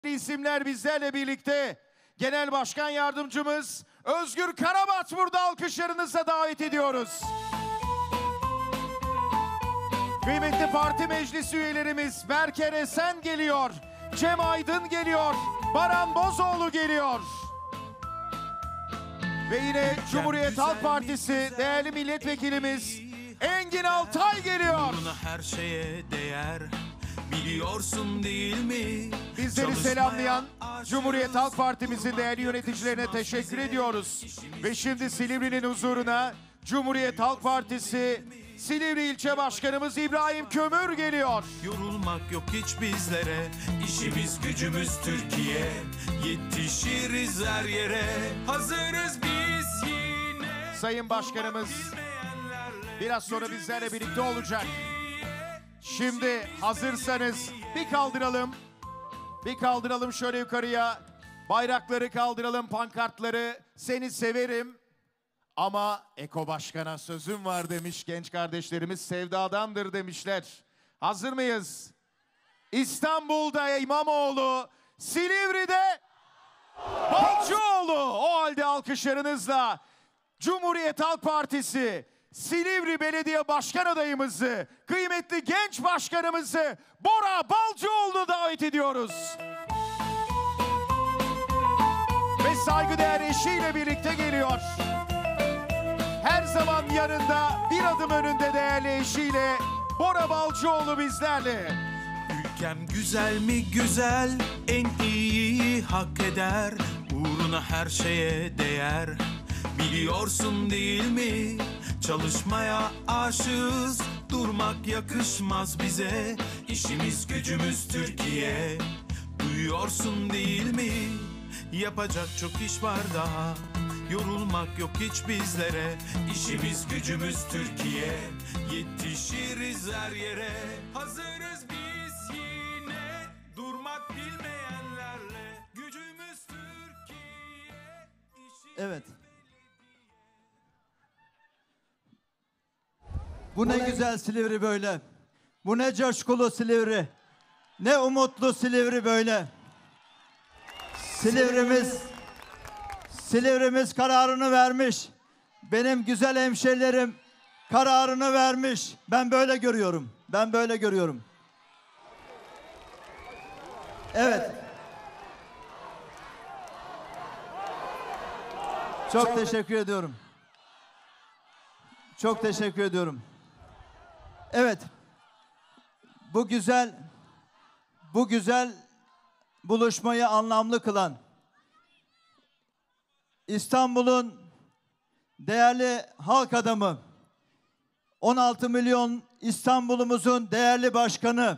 isimler bizlerle birlikte. Genel Başkan Yardımcımız Özgür Karabat burada, alkışlarınızla davet ediyoruz. Kıymetli parti meclis üyelerimiz Berker Esen geliyor, Cem Aydın geliyor, Baran Bozoğlu geliyor. Ve yine Cumhuriyet Halk Partisi değerli milletvekilimiz Engin Altay geliyor. Her şeye değer, biliyorsun değil mi? Bizleri selamlayan Cumhuriyet Halk Partimizin değerli yöneticilerine teşekkür ediyoruz. Ve şimdi Silivri'nin huzuruna Cumhuriyet Halk Partisi Silivri İlçe Başkanımız İbrahim Kömür geliyor. Yorulmak yok hiç bizlere, işimiz gücümüz Türkiye. Yetişiriz her yere, hazırız biz yine. Sayın Başkanımız biraz sonra bizlerle birlikte olacak. Şimdi hazırsanız bir kaldıralım. Bir kaldıralım şöyle yukarıya. Bayrakları kaldıralım, pankartları. Seni severim ama Eko Başkan'a sözüm var demiş genç kardeşlerimiz. Sevdadandır demişler. Hazır mıyız? İstanbul'da İmamoğlu, Silivri'de Balcıoğlu. O halde alkışlarınızla Cumhuriyet Halk Partisi Silivri Belediye Başkan adayımızı, kıymetli genç başkanımızı Bora Balcıoğlu'nu davet ediyoruz. Ve saygıdeğer eşiyle birlikte geliyor. Her zaman yanında, bir adım önünde değerli eşiyle Bora Balcıoğlu bizlerle. Ülkem güzel mi güzel, en iyiyi hak eder. Uğruna her şeye değer, biliyorsun değil mi? Çalışmaya aşığız, durmak yakışmaz bize. İşimiz gücümüz Türkiye, duyuyorsun değil mi? Yapacak çok iş var daha, yorulmak yok hiç bizlere. İşimiz gücümüz Türkiye, yetişiriz her yere. Hazırız biz yine, durmak bilmeyenlerle. Gücümüz Türkiye. Evet. Bu ne güzel Silivri böyle. Bu ne coşkulu Silivri. Ne umutlu Silivri böyle. Silivri'miz kararını vermiş. Benim güzel hemşerilerim kararını vermiş. Ben böyle görüyorum. Ben böyle görüyorum. Evet. Çok teşekkür ediyorum. Çok teşekkür ediyorum. Evet. Bu güzel buluşmayı anlamlı kılan İstanbul'un değerli halk adamı, 16 milyon İstanbul'umuzun değerli başkanı,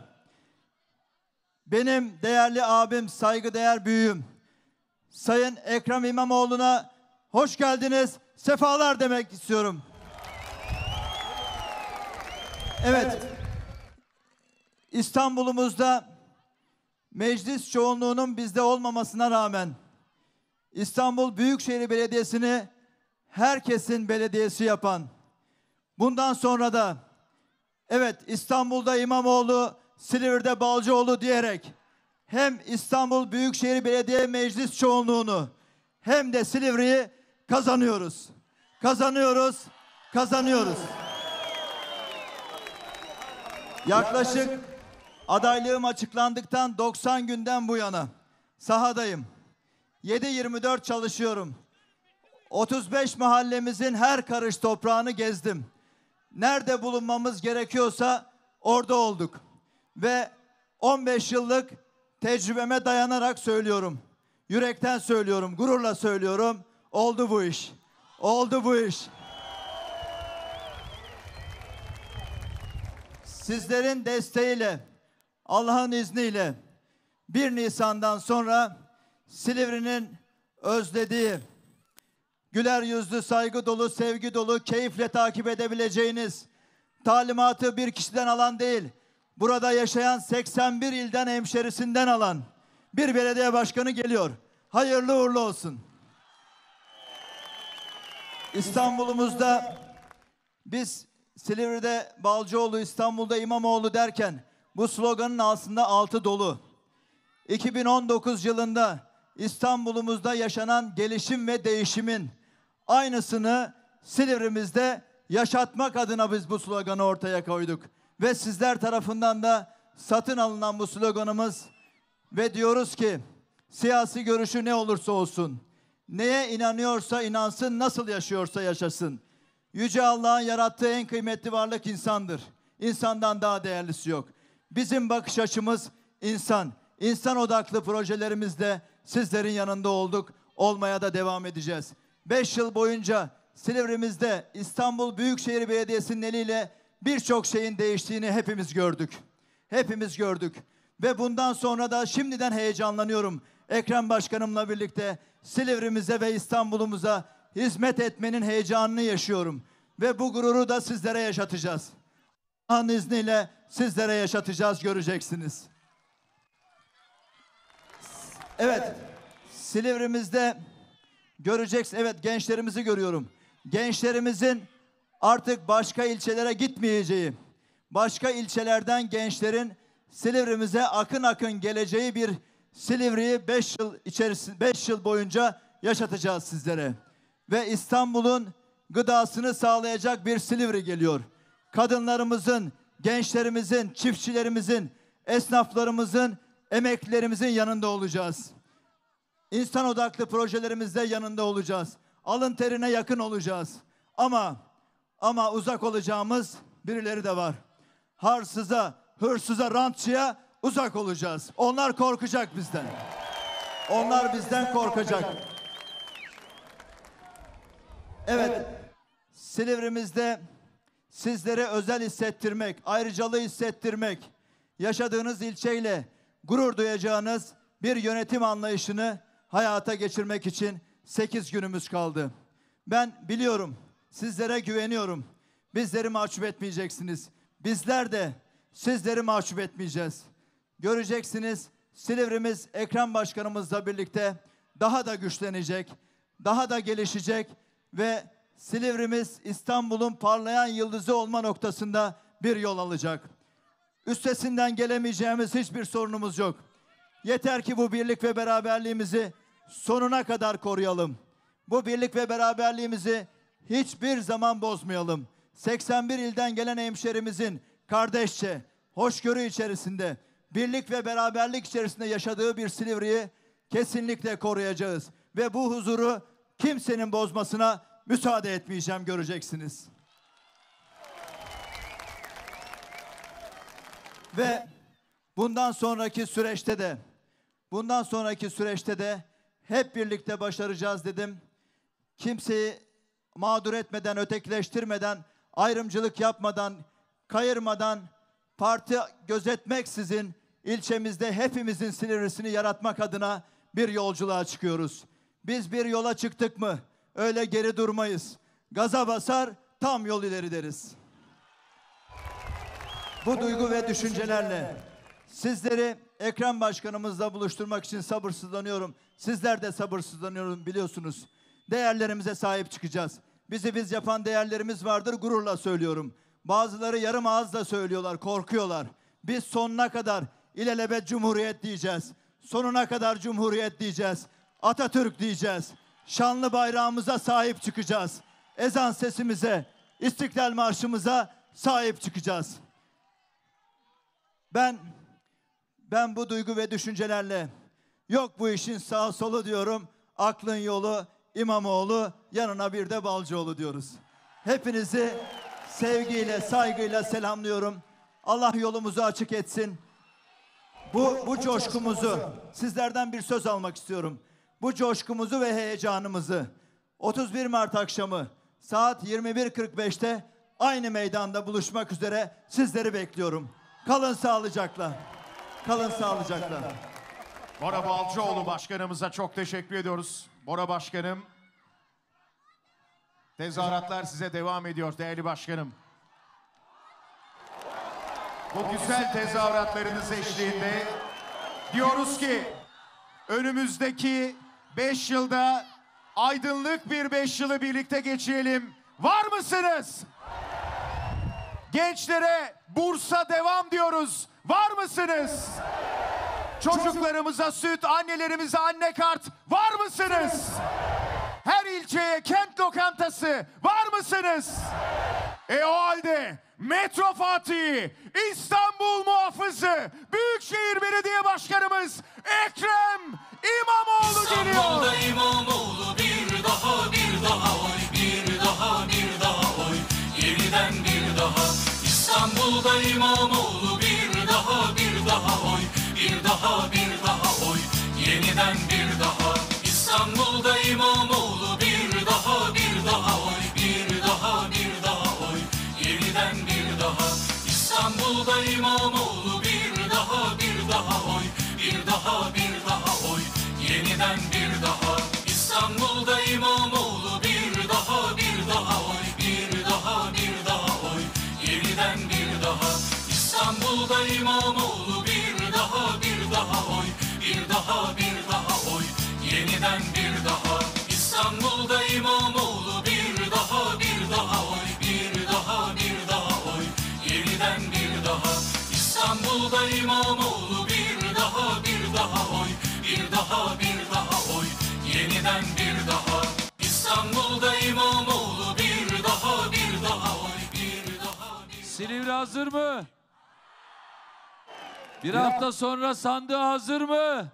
benim değerli abim, saygıdeğer büyüğüm, Sayın Ekrem İmamoğlu'na hoş geldiniz, sefalar demek istiyorum. Evet, İstanbul'umuzda meclis çoğunluğunun bizde olmamasına rağmen İstanbul Büyükşehir Belediyesi'ni herkesin belediyesi yapan, bundan sonra da evet İstanbul'da İmamoğlu, Silivri'de Balcıoğlu diyerek hem İstanbul Büyükşehir Belediye Meclis çoğunluğunu hem de Silivri'yi kazanıyoruz. Kazanıyoruz. Yaklaşık adaylığım açıklandıktan 90 günden bu yana sahadayım. 7/24 çalışıyorum. 35 mahallemizin her karış toprağını gezdim. Nerede bulunmamız gerekiyorsa orada olduk. Ve 15 yıllık tecrübeme dayanarak söylüyorum. Yürekten söylüyorum, gururla söylüyorum. Oldu bu iş. Oldu bu iş. Sizlerin desteğiyle, Allah'ın izniyle 1 Nisan'dan sonra Silivri'nin özlediği, güler yüzlü, saygı dolu, sevgi dolu, keyifle takip edebileceğiniz, talimatı bir kişiden alan değil, burada yaşayan 81 ilden hemşerisinden alan bir belediye başkanı geliyor. Hayırlı uğurlu olsun. İstanbul'umuzda biz Silivri'de Balcıoğlu, İstanbul'da İmamoğlu derken bu sloganın aslında altı dolu. 2019 yılında İstanbul'umuzda yaşanan gelişim ve değişimin aynısını Silivri'mizde yaşatmak adına biz bu sloganı ortaya koyduk. Ve sizler tarafından da satın alınan bu sloganımız ve diyoruz ki siyasi görüşü ne olursa olsun, neye inanıyorsa inansın, nasıl yaşıyorsa yaşasın. Yüce Allah'ın yarattığı en kıymetli varlık insandır. İnsandan daha değerlisi yok. Bizim bakış açımız insan. İnsan odaklı projelerimizde sizlerin yanında olduk. Olmaya da devam edeceğiz. 5 yıl boyunca Silivri'mizde İstanbul Büyükşehir Belediyesi'nin eliyle birçok şeyin değiştiğini hepimiz gördük. Hepimiz gördük. Ve bundan sonra da şimdiden heyecanlanıyorum. Ekrem Başkanımla birlikte Silivri'mize ve İstanbul'umuza hizmet etmenin heyecanını yaşıyorum. Ve bu gururu da sizlere yaşatacağız. Allah'ın izniyle sizlere yaşatacağız, göreceksiniz. Evet, Silivri'mizde göreceksiniz. Evet, gençlerimizi görüyorum. Gençlerimizin artık başka ilçelere gitmeyeceği, başka ilçelerden gençlerin Silivri'mize akın akın geleceği bir Silivri'yi 5 yıl boyunca yaşatacağız sizlere. Ve İstanbul'un gıdasını sağlayacak bir Silivri geliyor. Kadınlarımızın, gençlerimizin, çiftçilerimizin, esnaflarımızın, emeklilerimizin yanında olacağız. İnsan odaklı projelerimizde yanında olacağız. Alın terine yakın olacağız. Ama uzak olacağımız birileri de var. Hırsıza, rantçıya uzak olacağız. Onlar korkacak bizden. Onlar bizden korkacak. Evet, Silivri'mizde sizlere özel hissettirmek, ayrıcalığı hissettirmek, yaşadığınız ilçeyle gurur duyacağınız bir yönetim anlayışını hayata geçirmek için 8 günümüz kaldı. Ben biliyorum, sizlere güveniyorum. Bizleri mahcup etmeyeceksiniz. Bizler de sizleri mahcup etmeyeceğiz. Göreceksiniz, Silivri'miz Ekrem Başkanımızla birlikte daha da güçlenecek, daha da gelişecek ve Silivri'miz İstanbul'un parlayan yıldızı olma noktasında bir yol alacak. Üstesinden gelemeyeceğimiz hiçbir sorunumuz yok. Yeter ki bu birlik ve beraberliğimizi sonuna kadar koruyalım. Bu birlik ve beraberliğimizi hiçbir zaman bozmayalım. 81 ilden gelen hemşerimizin kardeşçe, hoşgörü içerisinde, birlik ve beraberlik içerisinde yaşadığı bir Silivri'yi kesinlikle koruyacağız. Ve bu huzuru kimsenin bozmasına müsaade etmeyeceğim, göreceksiniz. Ve bundan sonraki süreçte de hep birlikte başaracağız dedim. Kimseyi mağdur etmeden, ötekileştirmeden, ayrımcılık yapmadan, kayırmadan, parti gözetmeksizin ilçemizde hepimizin Silivri'sini yaratmak adına bir yolculuğa çıkıyoruz. Biz bir yola çıktık mı öyle geri durmayız. Gaza basar, tam yol ileri deriz. Bu duygu ve düşüncelerle sizleri Ekrem Başkanımızla buluşturmak için sabırsızlanıyorum. Sizler de sabırsızlanıyorum, biliyorsunuz. Değerlerimize sahip çıkacağız. Bizi biz yapan değerlerimiz vardır, gururla söylüyorum. Bazıları yarım ağızla söylüyorlar, korkuyorlar. Biz sonuna kadar ilelebet Cumhuriyet diyeceğiz. Sonuna kadar Cumhuriyet diyeceğiz. Atatürk diyeceğiz. Şanlı bayrağımıza sahip çıkacağız. Ezan sesimize, İstiklal Marşımıza sahip çıkacağız. Ben bu duygu ve düşüncelerle yok bu işin sağ solu diyorum. Aklın yolu İmamoğlu, yanına bir de Balcıoğlu diyoruz. Hepinizi sevgiyle, saygıyla selamlıyorum. Allah yolumuzu açık etsin. Bu coşkumuzu, sizlerden bir söz almak istiyorum. Bu coşkumuzu ve heyecanımızı 31 Mart akşamı saat 21.45'te aynı meydanda buluşmak üzere sizleri bekliyorum. Kalın sağlıcakla. Kalın sağlıcakla. Bora Balcıoğlu Başkanımıza çok teşekkür ediyoruz. Bora Başkanım, tezahüratlar size devam ediyor değerli başkanım. Bu güzel tezahüratlarınız eşliğinde diyoruz ki önümüzdeki 5 yılda aydınlık bir 5 yılı birlikte geçirelim. Var mısınız? Gençlere Bursa devam diyoruz. Var mısınız? Çocuklarımıza süt, annelerimize anne kart var mısınız? Her ilçeye kent lokantası var mısınız? O halde Metro Fatih'i, İstanbul muhafızı, Büyükşehir Belediye Başkanımız Ekrem İmamoğlu geliyor. İstanbul'da İmamoğlu bir daha oy, bir daha oy, yeniden bir daha. İstanbul'da İmamoğlu bir daha oy, bir daha oy, yeniden bir daha. İstanbul'da İmamoğlu bir daha oy, bir daha oy, yeniden bir daha. İstanbul'da İmamoğlu bir daha oy, bir daha oy, yeniden bir daha. İstanbul'da İmamoğlu bir daha oy, bir daha oy, yeniden bir daha. İstanbul'da İmamoğlu bir daha oy, bir daha oy, yeniden bir daha. İstanbul'da İmamoğlu bir daha oy, bir daha oy, yeniden bir daha. İstanbul'da İmamoğlu bir daha oy, bir daha oy, yeniden bir daha. İstanbul'da İmamoğlu bir daha oy, bir daha. Silivri hazır mı? Bir hafta sonra sandığı hazır mı?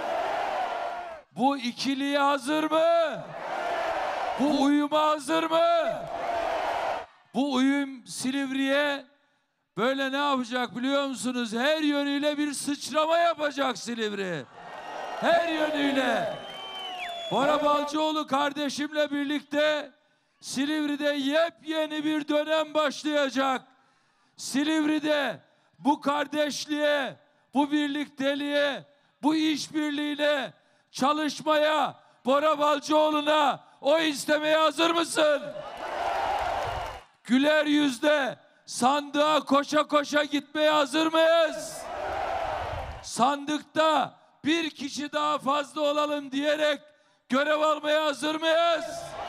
Bu ikiliye hazır mı? Bu uyuma hazır mı? Bu uyum Silivri'ye böyle ne yapacak biliyor musunuz? Her yönüyle bir sıçrama yapacak Silivri. Her yönüyle. Bora Balcıoğlu kardeşimle birlikte Silivri'de yepyeni bir dönem başlayacak. Silivri'de bu kardeşliğe, bu birlikteliğe, bu işbirliğine, çalışmaya, Bora Balcıoğlu'na oy istemeye hazır mısın? Güler yüzle sandığa koşa koşa gitmeye hazır mıyız? Sandıkta bir kişi daha fazla olalım diyerek görev almaya hazır mıyız?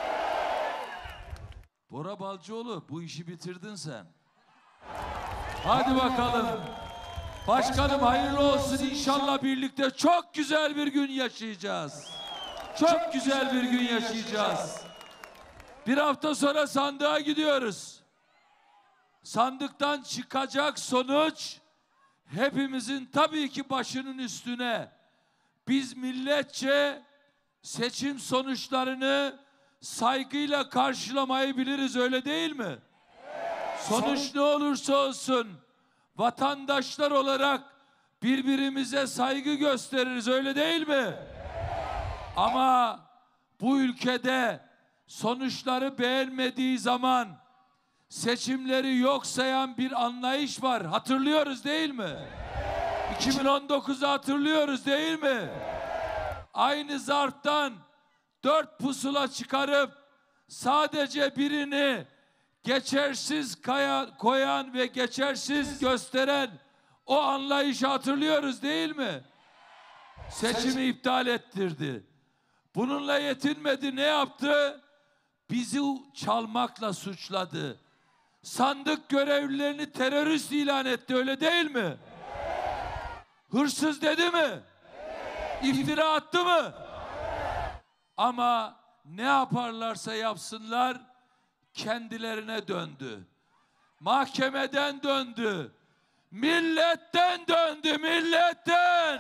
Bora Balcıoğlu, bu işi bitirdin sen. Hadi bakalım. Başkanım hayırlı olsun, inşallah birlikte çok güzel bir gün yaşayacağız. Çok güzel bir gün yaşayacağız. Bir hafta sonra sandığa gidiyoruz. Sandıktan çıkacak sonuç hepimizin tabii ki başının üstüne. Biz milletçe seçim sonuçlarını saygıyla karşılamayı biliriz, öyle değil mi? Sonuç ne olursa olsun vatandaşlar olarak birbirimize saygı gösteririz, öyle değil mi? Ama bu ülkede sonuçları beğenmediği zaman seçimleri yok sayan bir anlayış var. Hatırlıyoruz değil mi? 2019'u hatırlıyoruz değil mi? Aynı zarftan 4 pusula çıkarıp sadece birini geçersiz koyan ve geçersiz gösteren o anlayışı hatırlıyoruz değil mi? Seçimi iptal ettirdi. Bununla yetinmedi, ne yaptı? Bizi çalmakla suçladı. Sandık görevlilerini terörist ilan etti, öyle değil mi? Hırsız dedi mi? İftira attı mı? Ama ne yaparlarsa yapsınlar kendilerine döndü. Mahkemeden döndü. Milletten döndü, milletten.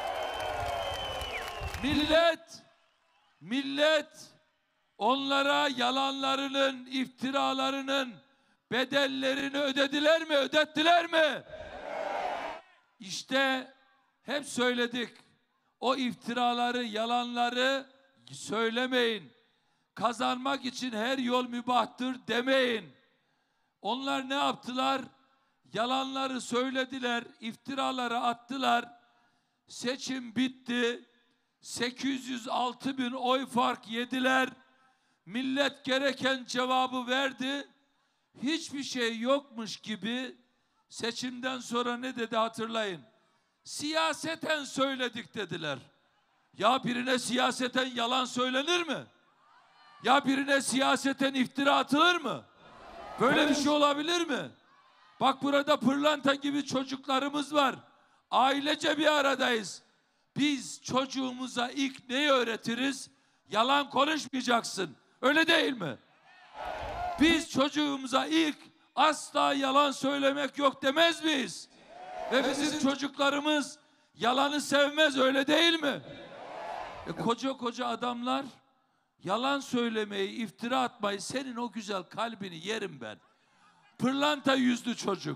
Millet onlara yalanlarının, iftiralarının bedellerini ödediler mi, ödettiler mi? İşte hep söyledik. O iftiraları, yalanları söylemeyin. Kazanmak için her yol mübahtır demeyin. Onlar ne yaptılar? Yalanları söylediler, iftiraları attılar. Seçim bitti. 806 bin oy fark yediler. Millet gereken cevabı verdi. Hiçbir şey yokmuş gibi seçimden sonra ne dedi hatırlayın. Siyaseten söyledik dediler. Ya birine siyaseten yalan söylenir mi? Ya birine siyaseten iftira atılır mı? Böyle bir şey olabilir mi? Bak burada pırlanta gibi çocuklarımız var. Ailece bir aradayız. Biz çocuğumuza ilk neyi öğretiriz? Yalan konuşmayacaksın. Öyle değil mi? Biz çocuğumuza ilk asla yalan söylemek yok demez miyiz? Ve bizim çocuklarımız yalanı sevmez, öyle değil mi? Koca koca adamlar yalan söylemeyi, iftira atmayı, senin o güzel kalbini yerim ben. Pırlanta yüzlü çocuk.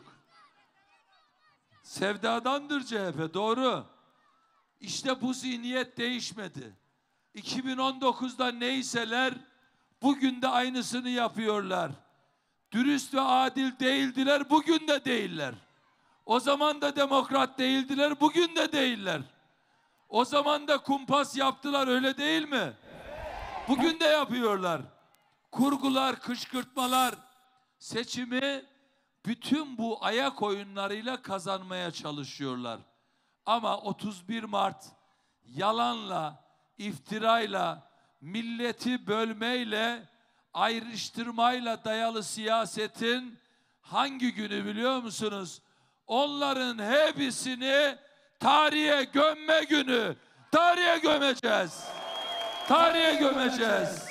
Sevdadandır CHP, doğru. İşte bu zihniyet değişmedi. 2019'da neyseler bugün de aynısını yapıyorlar. Dürüst ve adil değildiler, bugün de değiller. O zaman da demokrat değildiler, bugün de değiller. O zaman da kumpas yaptılar, öyle değil mi? Bugün de yapıyorlar. Kurgular, kışkırtmalar, seçimi bütün bu ayak oyunlarıyla kazanmaya çalışıyorlar. Ama 31 Mart yalanla, iftirayla, milleti bölmeyle, ayrıştırmayla dayalı siyasetin hangi günü biliyor musunuz? Onların hepsini tarihe gömme günü. Tarihe gömeceğiz. Tarihe gömeceğiz.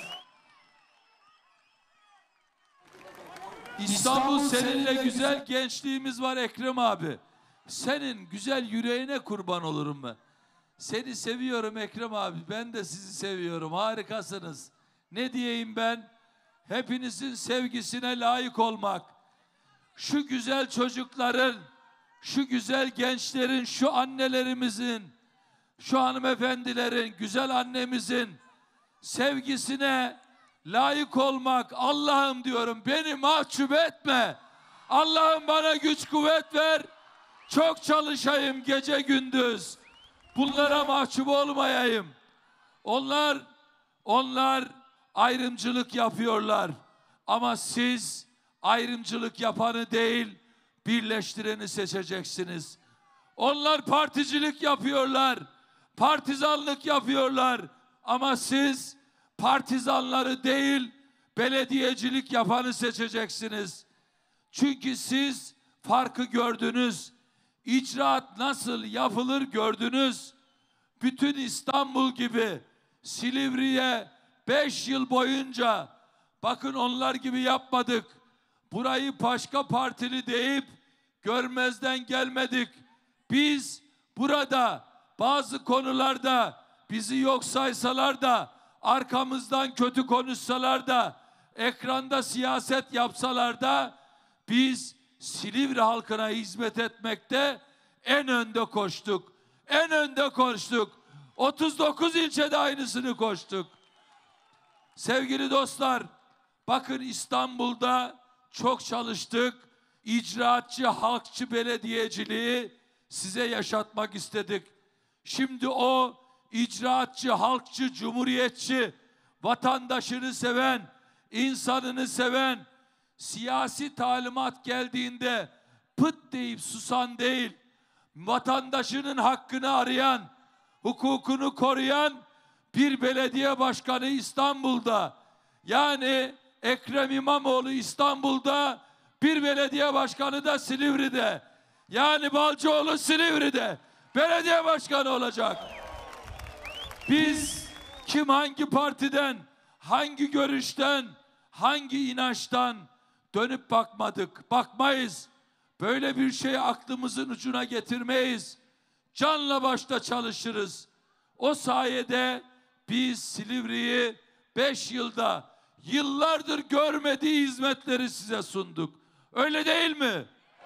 İstanbul seninle güzel gençliğimiz var Ekrem abi. Senin güzel yüreğine kurban olurum ben. Seni seviyorum Ekrem abi. Ben de sizi seviyorum. Harikasınız. Ne diyeyim ben? Hepinizin sevgisine layık olmak. Şu güzel çocukların, şu güzel gençlerin, şu annelerimizin, şu hanımefendilerin, güzel annemizin sevgisine layık olmak. Allah'ım diyorum, beni mahcup etme. Allah'ım bana güç kuvvet ver. Çok çalışayım gece gündüz. Bunlara mahcup olmayayım. Onlar ayrımcılık yapıyorlar. Ama siz ayrımcılık yapanı değil, birleştireni seçeceksiniz. Onlar particilik yapıyorlar, partizanlık yapıyorlar. Ama siz partizanları değil, belediyecilik yapanı seçeceksiniz. Çünkü siz farkı gördünüz. İcraat nasıl yapılır gördünüz. Bütün İstanbul gibi Silivri'ye 5 yıl boyunca bakın onlar gibi yapmadık. Burayı başka partili deyip görmezden gelmedik. Biz burada bazı konularda bizi yok saysalar da, arkamızdan kötü konuşsalar da, ekranda siyaset yapsalar da biz Silivri halkına hizmet etmekte en önde koştuk. En önde koştuk. 39 ilçede aynısını koştuk. Sevgili dostlar, bakın İstanbul'da çok çalıştık. İcraatçı, halkçı belediyeciliği size yaşatmak istedik. Şimdi o icraatçı, halkçı, cumhuriyetçi, vatandaşını seven, insanını seven, siyasi talimat geldiğinde pıt deyip susan değil, vatandaşının hakkını arayan, hukukunu koruyan bir belediye başkanı İstanbul'da, yani Ekrem İmamoğlu İstanbul'da, bir belediye başkanı da Silivri'de, yani Balcıoğlu Silivri'de belediye başkanı olacak. Biz kim hangi partiden, hangi görüşten, hangi inançtan dönüp bakmadık, bakmayız. Böyle bir şeyi aklımızın ucuna getirmeyiz. Canla başla çalışırız. O sayede biz Silivri'yi 5 yılda yıllardır görmediği hizmetleri size sunduk. Öyle değil mi?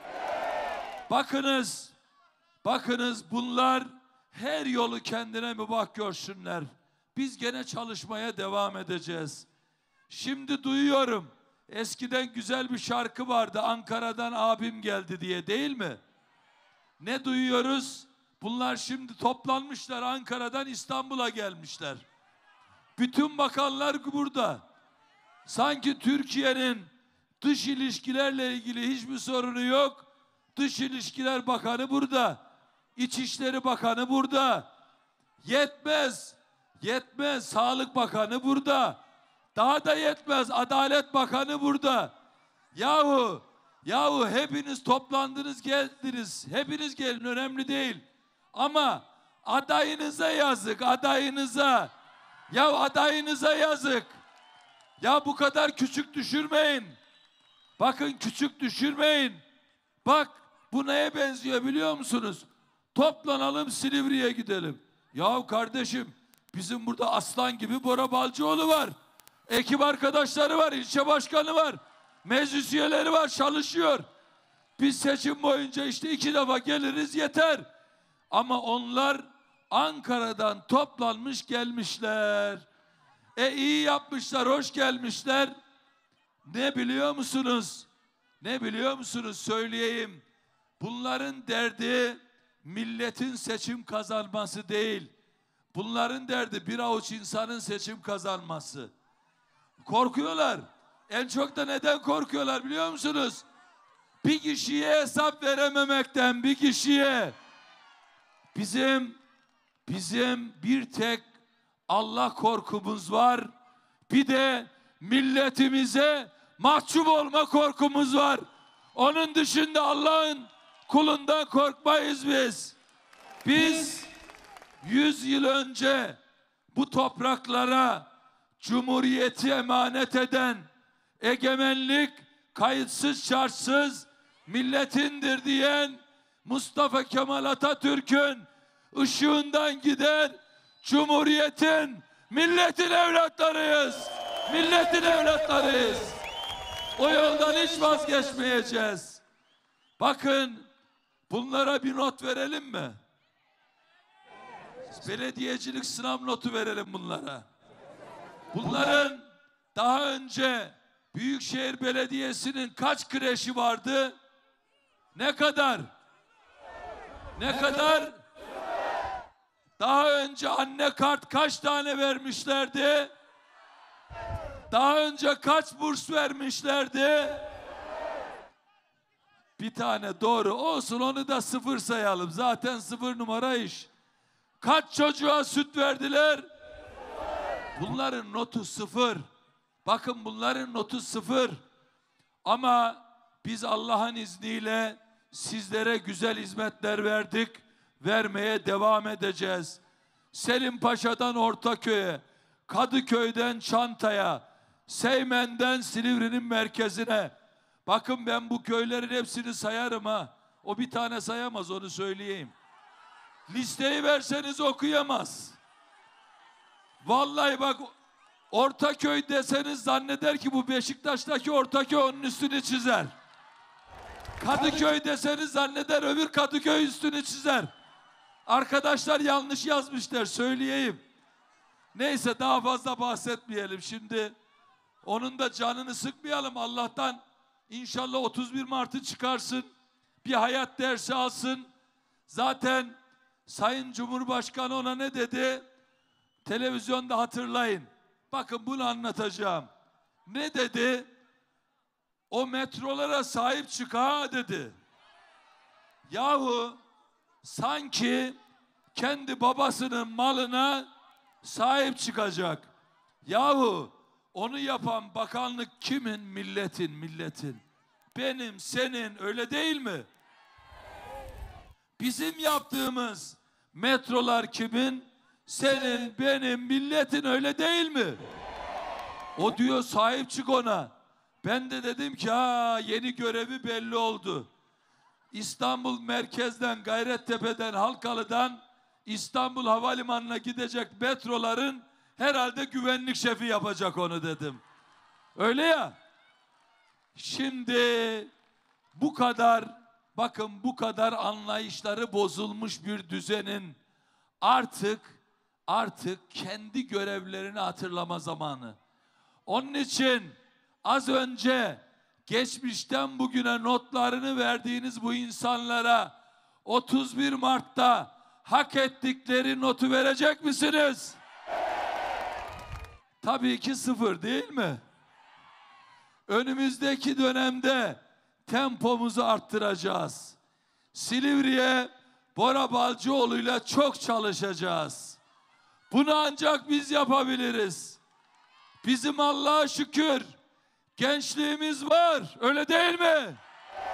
Bakınız bunlar her yolu kendine mübah görsünler. Biz gene çalışmaya devam edeceğiz. Şimdi duyuyorum, eskiden güzel bir şarkı vardı, Ankara'dan abim geldi diye, değil mi? Ne duyuyoruz? Bunlar şimdi toplanmışlar, Ankara'dan İstanbul'a gelmişler. Bütün bakanlar burada. Sanki Türkiye'nin dış ilişkilerle ilgili hiçbir sorunu yok. Dış İlişkiler Bakanı burada. İçişleri Bakanı burada. Yetmez. Sağlık Bakanı burada. Daha da yetmez. Adalet Bakanı burada. Yahu Yahu hepiniz toplandınız geldiniz. Hepiniz gelin, önemli değil. Ama adayınıza yazık, adayınıza. Ya adayınıza yazık. Ya bu kadar küçük düşürmeyin. Bakın küçük düşürmeyin. Bak bu neye benziyor biliyor musunuz? Toplanalım Silivri'ye gidelim. Yahu kardeşim bizim burada aslan gibi Bora Balcıoğlu var. Ekip arkadaşları var, ilçe başkanı var. Meclis üyeleri var, çalışıyor. Biz seçim boyunca işte 2 defa geliriz yeter. Ama onlar Ankara'dan toplanmış gelmişler. İyi yapmışlar, hoş gelmişler. Ne biliyor musunuz? Ne biliyor musunuz? Söyleyeyim. Bunların derdi milletin seçim kazanması değil. Bunların derdi bir avuç insanın seçim kazanması. Korkuyorlar. En çok da neden korkuyorlar biliyor musunuz? Bir kişiye hesap verememekten, bir kişiye. Bizim bir tek Allah korkumuz var. Bir de milletimize mahcup olma korkumuz var. Onun dışında Allah'ın kulundan korkmayız biz. Biz 100 yıl önce bu topraklara Cumhuriyeti emanet eden, egemenlik kayıtsız şartsız milletindir diyen Mustafa Kemal Atatürk'ün ışığından giden Cumhuriyetin, milletin evlatlarıyız. Milletin evlatlarıyız. O yoldan hiç vazgeçmeyeceğiz. Bakın bunlara bir not verelim mi? Belediyecilik sınav notu verelim bunlara. Bunların daha önce Büyükşehir Belediyesi'nin kaç kreşi vardı? Ne kadar? Ne kadar? Daha önce anne kart kaç tane vermişlerdi? Daha önce kaç burs vermişlerdi? Bir tane doğru olsun, onu da 0 sayalım. Zaten 0 numara iş. Kaç çocuğa süt verdiler? Bunların notu 0. Bakın bunların notu 0. Ama biz Allah'ın izniyle sizlere güzel hizmetler verdik. Vermeye devam edeceğiz. Selim Paşa'dan Ortaköy'e, Kadıköy'den Çanta'ya, Seymen'den Silivri'nin merkezine. Bakın ben bu köylerin hepsini sayarım ha. O bir tane sayamaz, onu söyleyeyim. Listeyi verseniz okuyamaz. Vallahi bak, Ortaköy deseniz zanneder ki bu Beşiktaş'taki Ortaköy, onun üstünü çizer. Kadıköy deseniz zanneder öbür Kadıköy üstünü çizer. Arkadaşlar yanlış yazmışlar, söyleyeyim. Neyse daha fazla bahsetmeyelim şimdi. Onun da canını sıkmayalım. Allah'tan inşallah 31 Mart'ı çıkarsın. Bir hayat dersi alsın. Zaten Sayın Cumhurbaşkanı ona ne dedi? Televizyonda hatırlayın. Bakın bunu anlatacağım. Ne dedi? O metrolara sahip çık ha dedi. Yahu sanki kendi babasının malına sahip çıkacak. Yahu onu yapan bakanlık kimin? Milletin, milletin. Benim, senin, öyle değil mi? Bizim yaptığımız metrolar kimin? Senin, benim, milletin, öyle değil mi? O diyor sahip çık ona. Ben de dedim ki yeni görevi belli oldu. İstanbul merkezden, Gayrettepe'den, Halkalı'dan İstanbul Havalimanı'na gidecek metroların herhalde güvenlik şefi yapacak onu dedim. Öyle ya. Şimdi bu kadar, bakın bu kadar anlayışları bozulmuş bir düzenin artık kendi görevlerini hatırlama zamanı. Onun için az önce geçmişten bugüne notlarını verdiğiniz bu insanlara 31 Mart'ta hak ettikleri notu verecek misiniz? Tabii ki 0 değil mi? Önümüzdeki dönemde tempomuzu arttıracağız. Silivri'ye Bora Balcıoğlu'yla çok çalışacağız. Bunu ancak biz yapabiliriz. Bizim Allah'a şükür gençliğimiz var, öyle değil mi?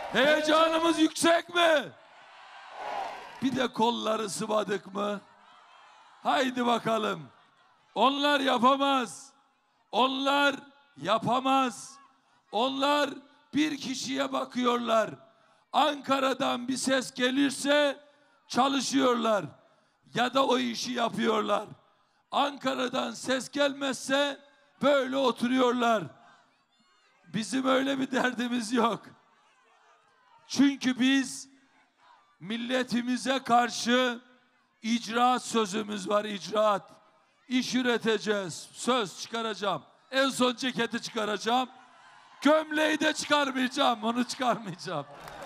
Heyecanımız yüksek mi? Bir de kolları sıvadık mı? Haydi bakalım. Onlar yapamaz. Onlar yapamaz. Onlar bir kişiye bakıyorlar. Ankara'dan bir ses gelirse çalışıyorlar. Ya da o işi yapıyorlar. Ankara'dan ses gelmezse böyle oturuyorlar. Bizim öyle bir derdimiz yok. Çünkü biz milletimize karşı icraat sözümüz var, icraat. İş üreteceğiz, söz çıkaracağım. En son ceketi çıkaracağım. Gömleği de çıkarmayacağım, onu çıkarmayacağım.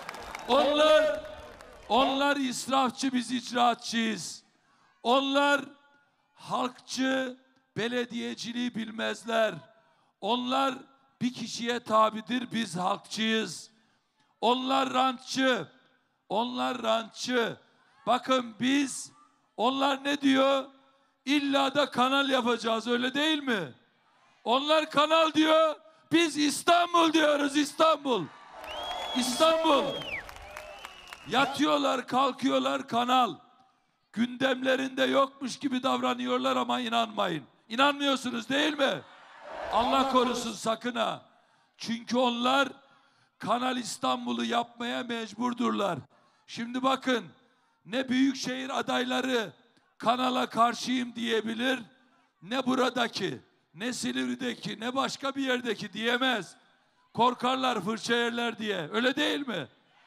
Onlar israfçı, biz icraatçıyız. Onlar halkçı, belediyeciliği bilmezler. Onlar bir kişiye tabidir, biz halkçıyız. Onlar rantçı, onlar rantçı. Bakın onlar ne diyor? İlla da kanal yapacağız, öyle değil mi? Onlar kanal diyor, biz İstanbul diyoruz, İstanbul. İstanbul. Yatıyorlar, kalkıyorlar kanal. Gündemlerinde yokmuş gibi davranıyorlar ama inanmayın. İnanmıyorsunuz değil mi? Allah korusun sakın ha. Çünkü onlar Kanal İstanbul'u yapmaya mecburdurlar. Şimdi bakın, ne büyükşehir adayları kanala karşıyım diyebilir, ne buradaki, ne Silivri'deki, ne başka bir yerdeki diyemez. Korkarlar, fırça yerler diye. Öyle değil mi?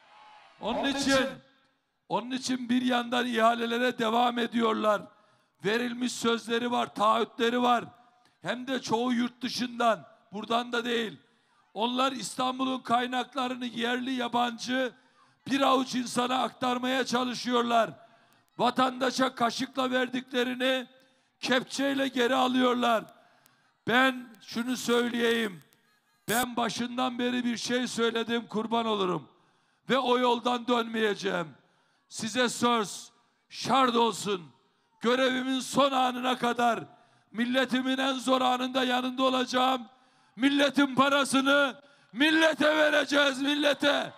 Onun için bir yandan ihalelere devam ediyorlar. Verilmiş sözleri var, taahhütleri var. Hem de çoğu yurt dışından, buradan da değil. Onlar İstanbul'un kaynaklarını yerli yabancı bir avuç insana aktarmaya çalışıyorlar. Vatandaşa kaşıkla verdiklerini kepçeyle geri alıyorlar. Ben şunu söyleyeyim. Ben başından beri bir şey söyledim, kurban olurum. Ve o yoldan dönmeyeceğim. Size söz, şart olsun. Görevimin son anına kadar milletimin en zor anında yanında olacağım. Milletin parasını millete vereceğiz, millete.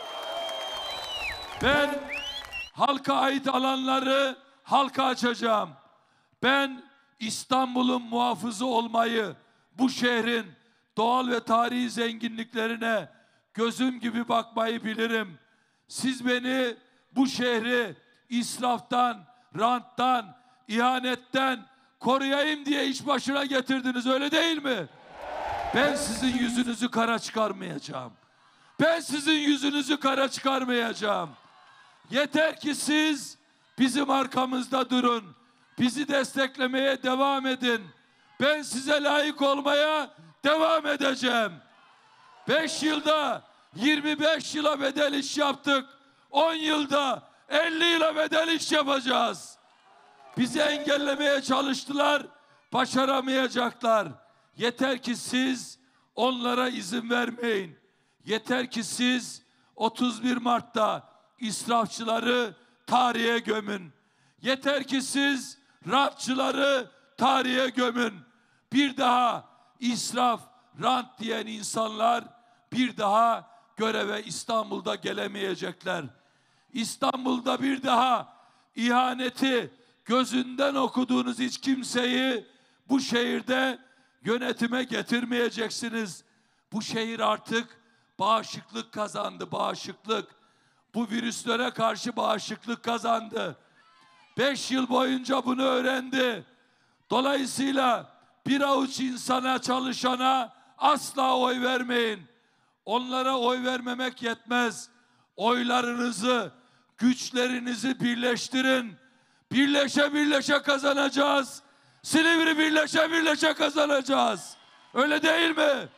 Ben halka ait alanları halka açacağım. Ben İstanbul'un muhafızı olmayı, bu şehrin doğal ve tarihi zenginliklerine gözüm gibi bakmayı bilirim. Siz beni, bu şehri israftan, ranttan, ihanetten koruyayım diye iş başına getirdiniz, öyle değil mi? Ben sizin yüzünüzü kara çıkarmayacağım. Ben sizin yüzünüzü kara çıkarmayacağım. Yeter ki siz bizim arkamızda durun. Bizi desteklemeye devam edin. Ben size layık olmaya devam edeceğim. 5 yılda 25 yıla bedel iş yaptık. 10 yılda 50 yıla bedel iş yapacağız. Bizi engellemeye çalıştılar, başaramayacaklar. Yeter ki siz onlara izin vermeyin. Yeter ki siz 31 Mart'ta israfçıları tarihe gömün. Yeter ki siz rantçıları tarihe gömün. Bir daha israf, rant diyen insanlar bir daha göreve İstanbul'da gelemeyecekler. İstanbul'da bir daha ihaneti gözünden okuduğunuz hiç kimseyi bu şehirde yönetime getirmeyeceksiniz. Bu şehir artık bağışıklık kazandı, bağışıklık. Bu virüslere karşı bağışıklık kazandı. 5 yıl boyunca bunu öğrendi. Dolayısıyla bir avuç insana, çalışana asla oy vermeyin. Onlara oy vermemek yetmez. Oylarınızı, güçlerinizi birleştirin. Birleşe birleşe kazanacağız. Silivri birleşe birleşe kazanacağız. Öyle değil mi?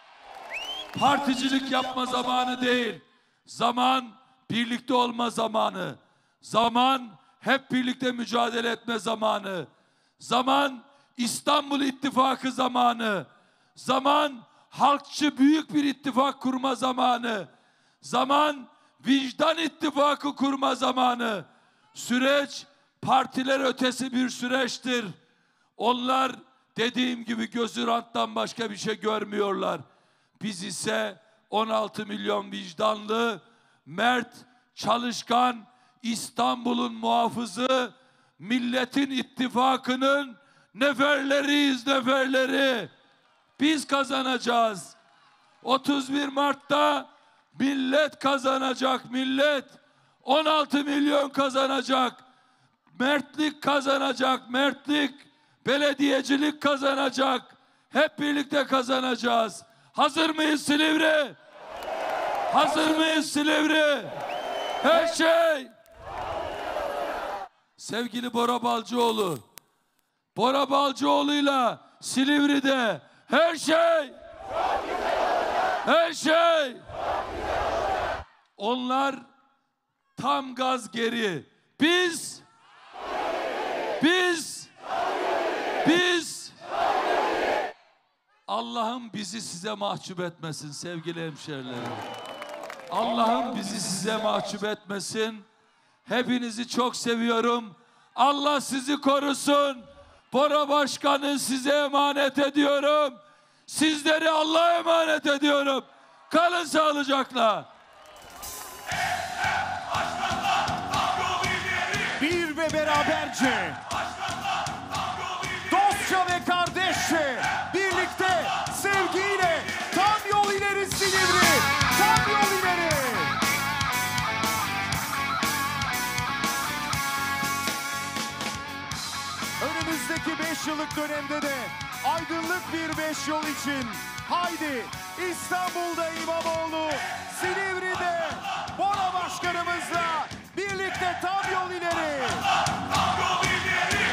Particilik yapma zamanı değil. Zaman birlikte olma zamanı. Zaman hep birlikte mücadele etme zamanı. Zaman İstanbul İttifakı zamanı. Zaman halkçı büyük bir ittifak kurma zamanı. Zaman vicdan ittifakı kurma zamanı. Süreç partiler ötesi bir süreçtir. Onlar dediğim gibi gözü ranttan başka bir şey görmüyorlar. Biz ise 16 milyon vicdanlı, mert, çalışkan, İstanbul'un muhafızı, milletin ittifakının neferleriyiz, neferleri. Biz kazanacağız. 31 Mart'ta millet kazanacak, millet. 16 milyon kazanacak. Mertlik kazanacak, mertlik. Belediyecilik kazanacak. Hep birlikte kazanacağız. Hazır mıyız Silivri? Hazır mıyız Silivri? Her şey. Sevgili Bora Balcıoğlu, Bora Balcıoğlu'yla Silivri'de her şey. Her şey. Onlar tam gaz geri. Biz Allah'ım bizi size mahcup etmesin sevgili hemşerilerim. Allah'ım bizi size mahcup etmesin. Hepinizi çok seviyorum. Allah sizi korusun. Bora Başkan'ı size emanet ediyorum. Sizleri Allah'a emanet ediyorum. Kalın sağlıcakla. Bir ve beraberce, dostça ve kardeşçe, birlikte, sevgiyle, tam yol ileri Silivri, tam yol ileri. Önümüzdeki 5 yıllık dönemde de aydınlık bir 5 yol için haydi İstanbul'da İmamoğlu, Silivri'de Bora Başkanımızla birlikte tam yol ileri. Tam yol ileri.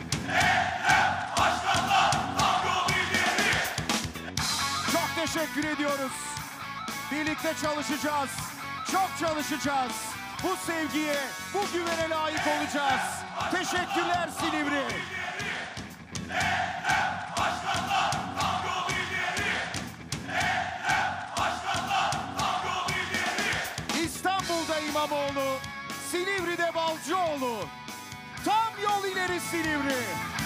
Başkanlar tam yol ileri. Çok teşekkür ediyoruz. Birlikte çalışacağız. Çok çalışacağız. Bu sevgiye, bu güvene layık olacağız. Teşekkürler Silivri. Başkanlar tam yol ileri. Başkanlar tam yol ileri. İstanbul'da İmamoğlu, Silivri'de Balcıoğlu. Tam yol ileri Silivri.